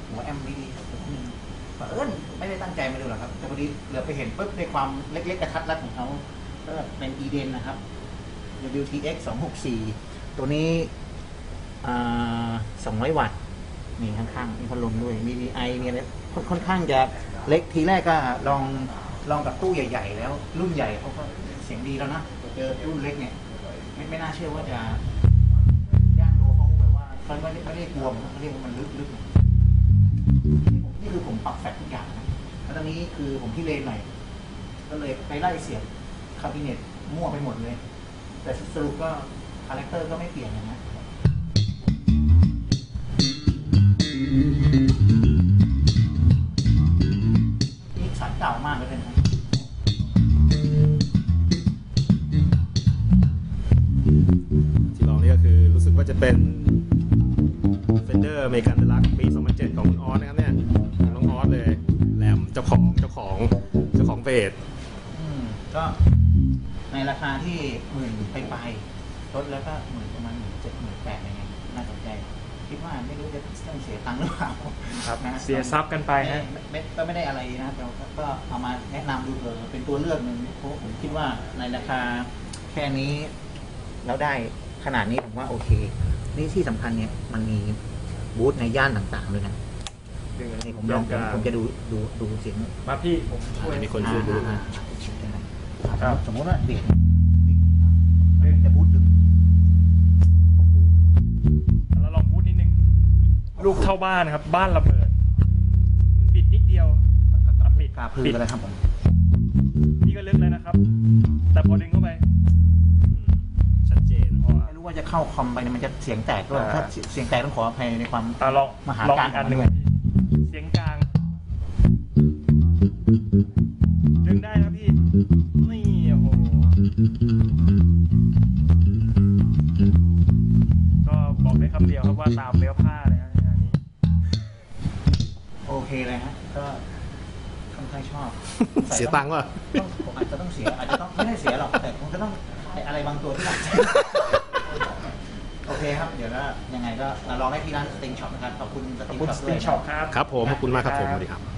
หัวแอมดีๆครับไม่ได้ตั้งใจมาดูหรอกครับแต่พอดีเหลือไปเห็นปุ๊บในความเล็กๆกระทัดรัดของเขาก็เป็น Eden นะครับ WTX 264ตัวนี้200 วัตต์นี่ข้างๆมีพัดลมด้วยมี DI มีอะไรค่อนข้างจะเล็กทีแรกก็ลองกับตู้ใหญ่ๆแล้วรุ่นใหญ่เขาก็เสียงดีแล้วนะเจอรุ่นเล็กเนี่ยไม่น่าเชื่อว่าจะย่างโลเขาแบบว่าเขาไม่ได้กลัวเขาเรียกว่ามันลึกๆนี่คือผมปรับแฟลชทุกอย่างนะแล้วตอนนี้คือผมที่เลนหน่อยก็เลยไปไล่เสียบคาบิเนตมั่วไปหมดเลยแต่สรุปก็คาแรคเตอร์ก็ไม่เปลี่ยนนะนี่สายเก่ามากเลยนะที่ลองนี่ก็คือรู้สึกว่าจะเป็น Fender American Deluxe ปี 2007 ของคุณออสนะครับเนี่ยน้องออสเลยแหลมเจ้าของเบสก็ในราคาที่10,000ไปลดแล้วก็ประมาณ17,000-18,000อะไรเงี้ยน่าสนใจคิดว่าไม่รู้จะต้องเสียตังค์หรือเปล่าครับนะเสียทรัพย์กันไปฮะก็ไม่ได้อะไรนะเราก็เอามาแนะนำดูเป็นตัวเลือกหนึ่งเพราะผมคิดว่าในราคาแค่นี้แล้วได้ขนาดนี้ผมว่าโอเคนี่ที่สำคัญเนี่ยมันมีบูธในย่านต่างๆด้วยนะนี่ผมจะดูเสียงมาพี่ผมช่วยมีคนช่วยดูสมมติว่าเด็กจะบูธดึงแล้วลองบูธนิดนึงลูกเท่าบ้านครับบ้านระเบิดบิดนิดเดียวปิดกาพื้นอะไรครับผมนี่ก็ลึกเลยนะครับแต่พอดึงเข้าไปชัดเจนไม่รู้ว่าจะเข้าคอมไปมันจะเสียงแตกด้วยถ้าเสียงแตกต้องขออภัยในความลองมหาการอันหนึ่งเสียงกลางดึงได้นะพี่นี่โอ้โหก็บอกได้คำเดียวครับว่าตามเนื้อผ้าเลยฮะงานนี้โอเคเลยฮะก็ค่อนข้างชอบเสียตังค์ป่ะผมอาจจะต้องเสียอาจจะต้องไม่ได้เสียหรอกแต่ผมจะต้องอะไรบางตัวที่หลังโอเคครับเดี๋ยวก็ยังไงก็ลองได้ที่ร้านสติงช็อปนะครับขอบคุณสติงช็อปด้วยครับครับผมขอบคุณมากครับผมสวัสดีครับ